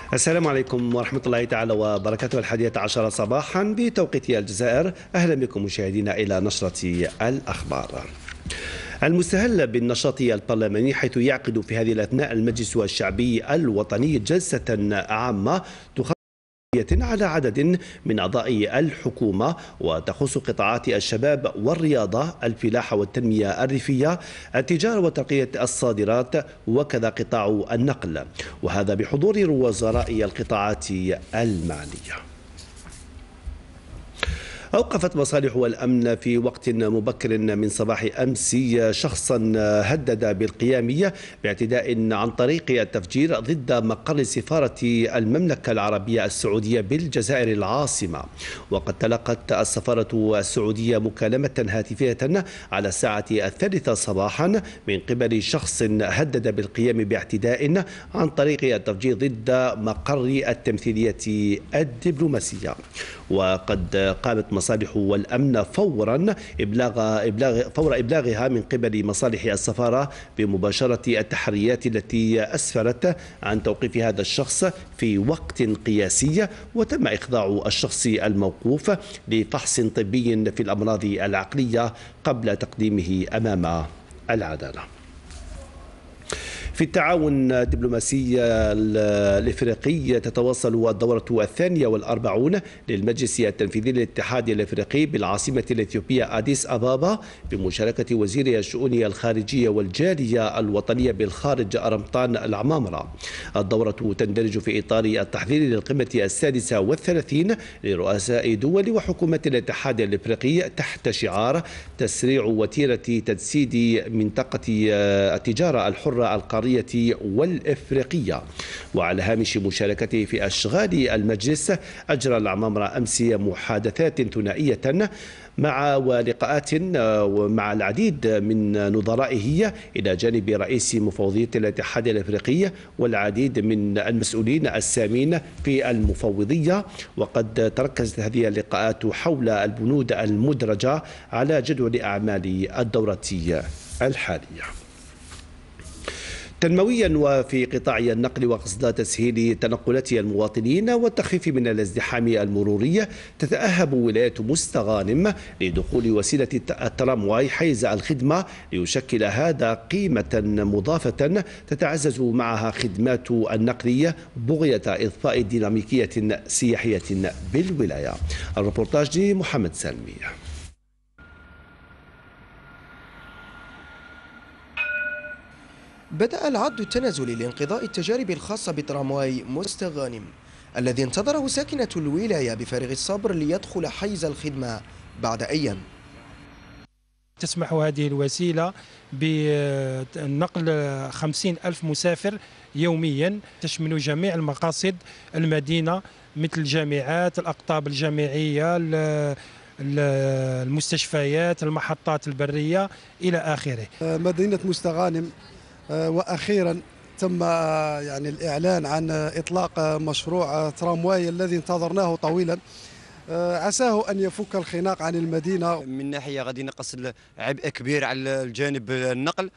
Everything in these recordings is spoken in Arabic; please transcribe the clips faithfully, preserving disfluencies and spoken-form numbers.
السلام عليكم ورحمة الله تعالى وبركاته. الحادية عشرة صباحا بتوقيت الجزائر. أهلا بكم مشاهدينا إلى نشرة الأخبار. المستهل بالنشاط البرلماني، حيث يعقد في هذه الأثناء المجلس الشعبي الوطني جلسة عامة تخصص على عدد من أعضاء الحكومة وتخص قطاعات الشباب والرياضة، الفلاحة والتنمية الريفية، التجارة وترقية الصادرات، وكذا قطاع النقل، وهذا بحضور وزراء القطاعات المعنية. أوقفت مصالح الأمن في وقت مبكر من صباح أمس شخصا هدد بالقيام باعتداء عن طريق التفجير ضد مقر سفارة المملكة العربية السعودية بالجزائر العاصمة. وقد تلقت السفارة السعودية مكالمة هاتفية على الساعة الثالثة صباحا من قبل شخص هدد بالقيام باعتداء عن طريق التفجير ضد مقر التمثيلية الدبلوماسية. وقد قامت مصالح والأمن فورا إبلاغ إبلاغ فور إبلاغها من قبل مصالح السفارة بمباشرة التحريات التي أسفرت عن توقيف هذا الشخص في وقت قياسي، وتم إخضاع الشخص الموقوف لفحص طبي في الأمراض العقلية قبل تقديمه أمام العدالة. في التعاون الدبلوماسي الإفريقي تتواصل الدورة الثانية والأربعون للمجلس التنفيذي للاتحاد الإفريقي بالعاصمة الإثيوبية أديس أبابا بمشاركة وزير الشؤون الخارجية والجالية الوطنية بالخارج رمضان العمامرة. الدورة تندرج في إطار التحضير للقمة السادسة والثلاثين لرؤساء دول وحكومة الاتحاد الإفريقي تحت شعار تسريع وتيرة تجسيد منطقة التجارة الحرة القارية والإفريقية. وعلى هامش مشاركته في أشغال المجلس، أجرى العمامرة أمس محادثات ثنائية مع ولقاءات مع العديد من نظرائه إلى جانب رئيس مفوضية الاتحاد الإفريقي والعديد من المسؤولين السامين في المفوضية. وقد تركزت هذه اللقاءات حول البنود المدرجة على جدول أعمال الدورة الحالية. تنمويا وفي قطاع النقل وقصد تسهيل تنقلات المواطنين والتخفيف من الازدحام المروري، تتأهب ولاية مستغانم لدخول وسيلة الترامواي حيز الخدمة، ليشكل هذا قيمة مضافة تتعزز معها خدمات النقل بغية إضفاء ديناميكية سياحية بالولاية. الريبورتاج لمحمد سالمي. بدأ العد التنازلي لانقضاء التجارب الخاصة بترامواي مستغانم الذي انتظره ساكنة الولاية بفارغ الصبر ليدخل حيز الخدمة بعد أيام. تسمح هذه الوسيلة بنقل خمسين ألف مسافر يوميا، تشمل جميع المقاصد المدينة مثل الجامعات، الأقطاب الجامعية، المستشفيات، المحطات البرية إلى آخره. مدينة مستغانم وأخيرا تم يعني الإعلان عن إطلاق مشروع ترامواي الذي انتظرناه طويلا، عساه أن يفك الخناق عن المدينة. من ناحية غادي ينقص عبء كبير على الجانب النقل،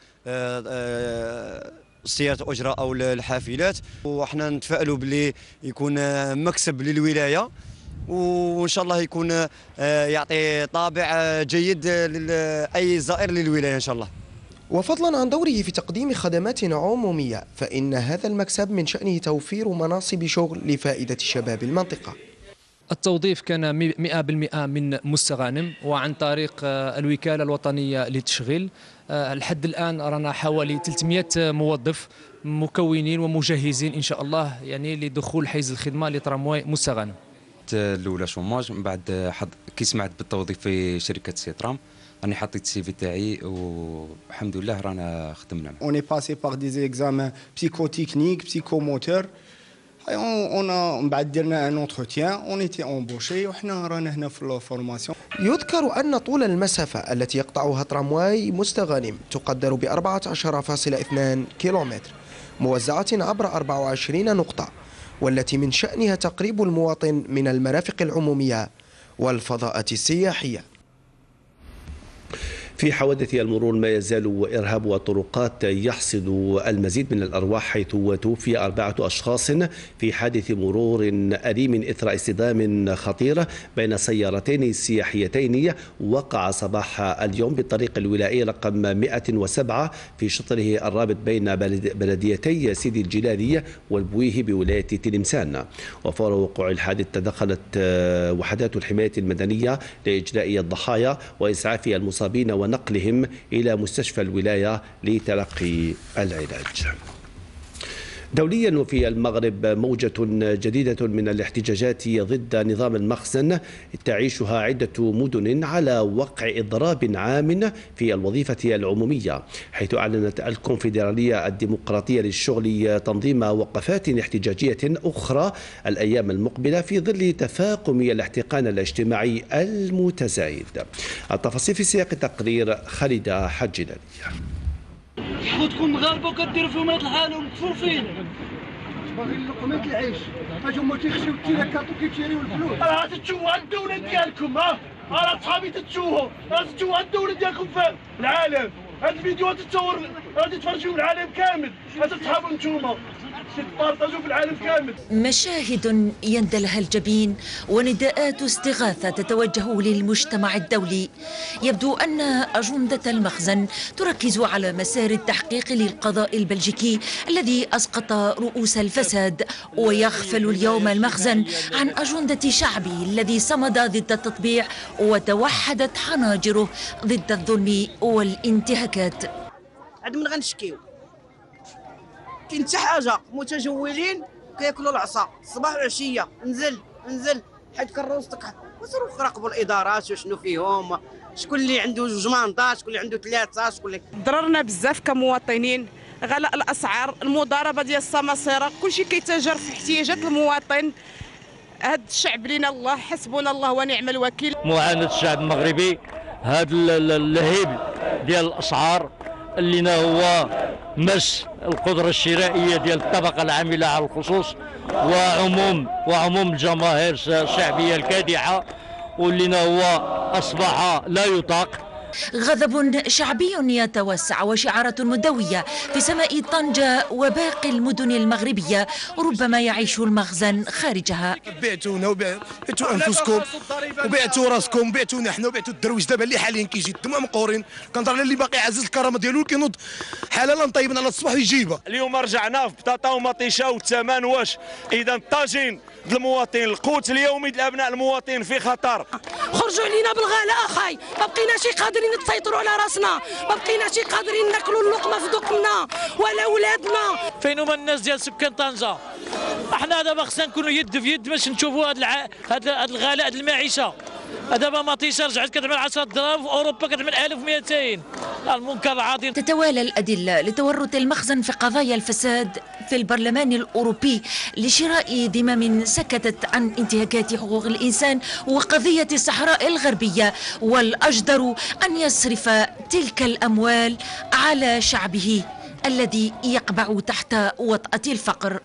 سيارة الأجرة أو الحافلات، وحنا نتفائلوا باللي يكون مكسب للولاية، وإن شاء الله يكون يعطي طابع جيد لأي زائر للولاية إن شاء الله. وفضلا عن دوره في تقديم خدمات عمومية، فإن هذا المكسب من شأنه توفير مناصب شغل لفائدة شباب المنطقة. التوظيف كان مئة بالمئة من مستغانم وعن طريق الوكالة الوطنية للتشغيل. لحد الآن رانا حوالي ثلاثمئة موظف مكونين ومجهزين إن شاء الله يعني لدخول حيز الخدمة لترامواي مستغانم. الأولى شوماج، من بعد حد كي سمعت بالتوظيف في شركة سيترام راني حطيت السي في تاعي والحمد لله رانا خدمنا. On est passé par des examens psychotechniques, psychomoteurs. On a من بعد درنا un entretien, on était embauché وحنا رانا هنا في الفورماسيون. يذكر أن طول المسافة التي يقطعها ترامواي مستغانم تقدر ب أربعة عشر فاصلة اثنين كيلومتر موزعة عبر أربع وعشرين نقطة، والتي من شأنها تقريب المواطن من المرافق العمومية والفضاءات السياحية. في حوادث المرور ما يزال إرهاب والطرقات يحصد المزيد من الأرواح، حيث توفي أربعة أشخاص في حادث مرور أليم إثر اصطدام خطير بين سيارتين سياحيتين وقع صباح اليوم بالطريق الولائي رقم مئة وسبعة في شطره الرابط بين بلديتي سيدي الجلالية والبويه بولاية تلمسان. وفور وقوع الحادث تدخلت وحدات الحماية المدنية لإجلاء الضحايا وإسعاف المصابين ونقلهم إلى مستشفى الولاية لتلقي العلاج. دوليا وفي المغرب موجة جديدة من الاحتجاجات ضد نظام المخزن تعيشها عدة مدن على وقع إضراب عام في الوظيفة العمومية، حيث أعلنت الكونفدرالية الديمقراطية للشغل تنظيم وقفات احتجاجية أخرى الأيام المقبلة في ظل تفاقم الاحتقان الاجتماعي المتزايد. التفاصيل في سياق تقرير خالد حجلاني. حقوقكم مغاربه وكديروا فيهم هاد الحاله ومكفوفين باغيين لقمه العيش، اجا هما تيخشيو التيراكات وكيتشريو الفلوس. راه تتشوفوا الدوله ديالكم، ها راه صحابي تتشوفوا، راه تتشوفوا الدوله ديالكم في العالم. هاد الفيديو تتصور غادي تفرجوا العالم كامل، هاد صحابو نتوما تبارطاجوا في العالم كامل. مشاهد يندلها الجبين ونداءات استغاثة تتوجه للمجتمع الدولي. يبدو أن أجندة المخزن تركز على مسار التحقيق للقضاء البلجيكي الذي أسقط رؤوس الفساد، ويغفل اليوم المخزن عن أجندة شعبه الذي صمد ضد التطبيع وتوحدت حناجره ضد الظلم والانتهاكات. عاد من غنشكيو كاين حتى حاجه، متجولين كياكلوا العصا صباح وعشيه، نزل نزل حيت كروستك وصروا راقبوا الادارات وشنو فيهم، شكون اللي عنده جوج مانطات، شكون اللي عنده ثلاثه، شكون اللي ضررنا بزاف كمواطنين. غلاء الاسعار، المضاربه ديال السماسره، كلشي كيتاجر في احتياجات المواطن. هذا الشعب لينا الله، حسبنا الله ونعم الوكيل. معاناه الشعب المغربي، هذا اللهيب ديال الاسعار اللي هو مس القدرة الشرائية ديال الطبقة العاملة على الخصوص وعموم وعموم الجماهير الشعبية الكادحة، واللي هو أصبح لا يطاق. غضب شعبي يتوسع وشعارات مدوية في سماء طنجة وباقي المدن المغربية ربما يعيش المخزن خارجها. بعتونا وبعتوا انفسكم وبعتوا راسكم وبعتوا نحن وبعتوا الدرويش دابا اللي حاليا كيجي الدماء مقورين، كنظر اللي باقي عزيز الكرامه ديالو كينوض حلالا طيبين على الصباح ويجيبها. اليوم رجعنا في بطاطا ومطيشه والثمن واش اذا الطاجين المواطن، القوت اليومي لابناء المواطن في خطر. خرجوا علينا بالغلاء اخاي، ما بقيناش قادرين نسيطروا على راسنا، ما بقيناش قادرين ناكلوا اللقمه في دقنا ولا ولادنا. فين هما الناس ديال سكان طنجه؟ احنا دابا خصنا نكونوا يد في يد باش نشوفوا هذا الع... هذا الغلاء ديال المعيشه. دابا مطيشه رجعت كتعمل عشرة دراهم، في اوروبا كتعمل ألف ومئتين. المنكر العظيم. تتوالى الأدلة لتورط المخزن في قضايا الفساد في البرلمان الأوروبي لشراء ذمم سكتت عن انتهاكات حقوق الإنسان وقضية الصحراء الغربية، والأجدر أن يصرف تلك الأموال على شعبه الذي يقبع تحت وطأة الفقر.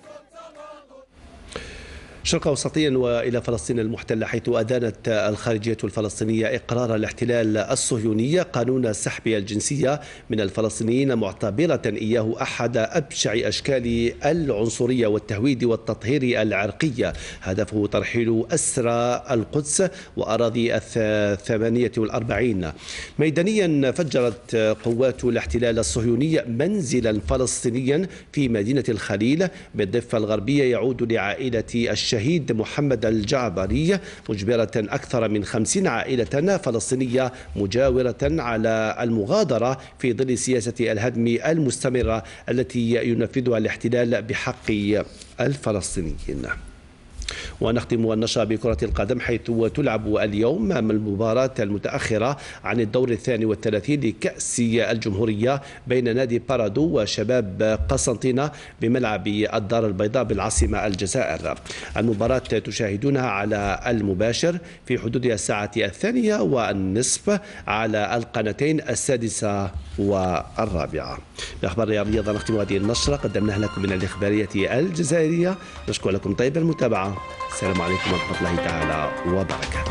شرق أوسطيا وإلى فلسطين المحتلة، حيث أدانت الخارجية الفلسطينية إقرار الاحتلال الصهيوني قانون سحب الجنسية من الفلسطينيين، معتبرة إياه أحد أبشع أشكال العنصرية والتهويد والتطهير العرقي، هدفه ترحيل أسرى القدس وأراضي الثمانية والأربعين. ميدانيا فجرت قوات الاحتلال الصهيوني منزلا فلسطينيا في مدينة الخليل بالضفة الغربية يعود لعائلة الشهيد محمد الجعبري، مجبرة أكثر من خمسين عائلة فلسطينية مجاورة على المغادرة في ظل سياسة الهدم المستمرة التي ينفذها الاحتلال بحق الفلسطينيين. ونختم النشرة بكرة القدم، حيث تلعب اليوم المباراة المتأخرة عن الدور الثاني والثلاثين لكأس الجمهورية بين نادي بارادو وشباب قسنطينة بملعب الدار البيضاء بالعاصمة الجزائر. المباراة تشاهدونها على المباشر في حدود الساعة الثانية والنصف على القناتين السادسة والرابعة. بأخبار الرياضة نختم هذه النشرة قدمناها لكم من الإخبارية الجزائرية. نشكر لكم طيب المتابعة. السلام عليكم ورحمة الله تعالى وبركاته.